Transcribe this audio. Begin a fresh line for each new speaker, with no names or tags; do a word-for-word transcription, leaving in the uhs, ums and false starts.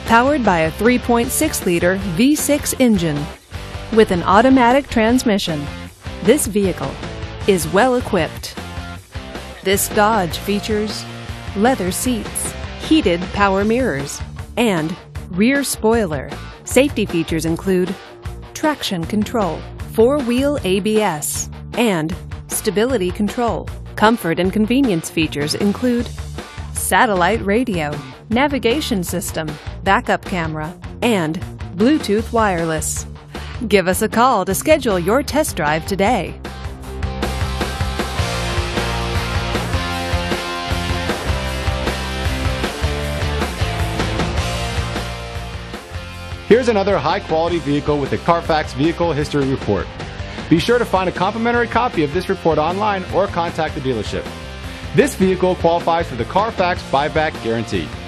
powered by a three point six liter V six engine with an automatic transmission. This vehicle is well equipped. This Dodge features leather seats, heated power mirrors, and rear spoiler. Safety features include traction control, four-wheel A B S, and stability control. Comfort and convenience features include satellite radio, navigation system, backup camera, and Bluetooth wireless. Give us a call to schedule your test drive today.
Here's another high-quality vehicle with a Carfax Vehicle History Report. Be sure to find a complimentary copy of this report online or contact the dealership. This vehicle qualifies for the Carfax Buyback Guarantee.